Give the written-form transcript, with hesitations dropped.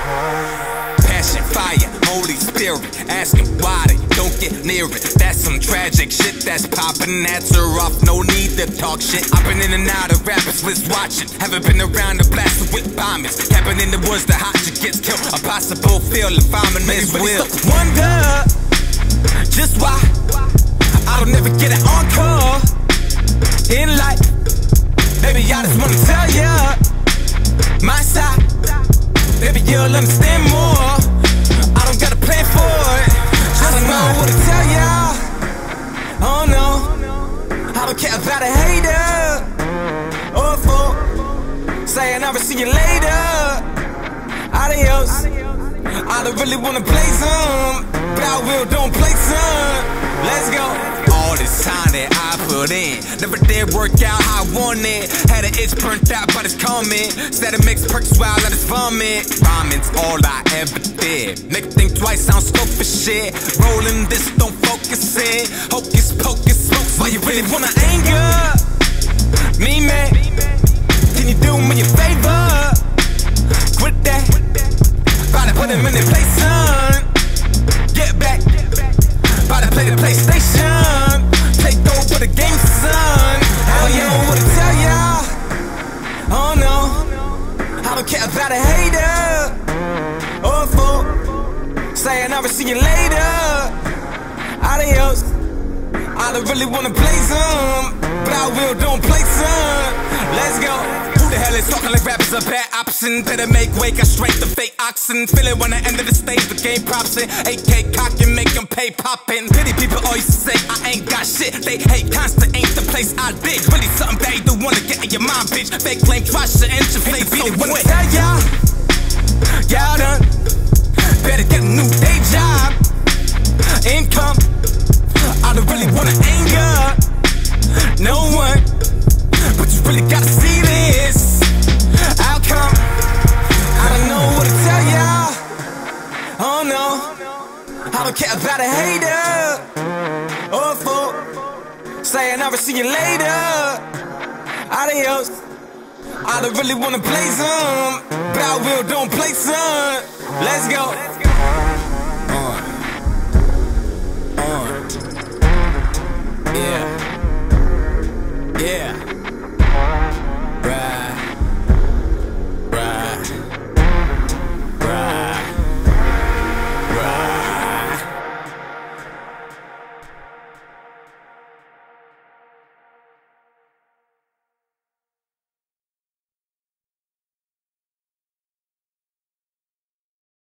Passion, fire, Holy Spirit, asking why they don't get near it. That's some tragic shit that's popping. That's her off, no need to talk shit. I've been in and out of rappers, let's watch it. Haven't been around the blasted with bombers. Cabin in the woods, the hot shit gets killed. A possible field if I'm in this will. Wonder just why I don't ever get an encore in life. Baby, I just wanna tell ya my side. Baby, you'll understand more. I don't got a plan for it. I don't know what to tell y'all. Oh no, I don't care about a hater or a fool saying I'll see you later. Adios. I don't really wanna play some, but I will, don't play some. Let's go. All this time that I put in never did work out how I wanted. Had an itch burnt out, but it's coming. Instead of mix perks while I just vomit. Rhyming's all I ever did. Make it think twice, I don't scope for shit. Rolling this, don't focus in. Hocus pocus, smokes. Why you really wanna anger me, man? Can you do me a favor? Quit that. About to put him in the place, son. Get back. About to play the PlayStation. Take over the game, son. Hell yeah, I don't wanna tell y'all. Oh no, I don't care about a hater or a fool saying I'll see you later. Adios. I don't really wanna play some, but I will, don't play some. Let's go. Who the hell is talking like rappers a bad option? Better make way, got straight the fake oxen. Feel it when I enter the stage, the game props in. AK cock and make them pay poppin'. Pity people always say I ain't got shit. They hate constant, ain't the place I dig. Really something bad you don't wanna get in your mind, bitch. Fake flame, try to inch your face. So what tell y'all? Y'all done better get a new day job. Income, I don't really wanna anger no one, but you really gotta see this outcome. I don't know what to tell y'all. Oh no, I don't care about a hater or a fool saying I'll see you later. Adios. I don't really wanna play some, but I will, don't play some. Let's go.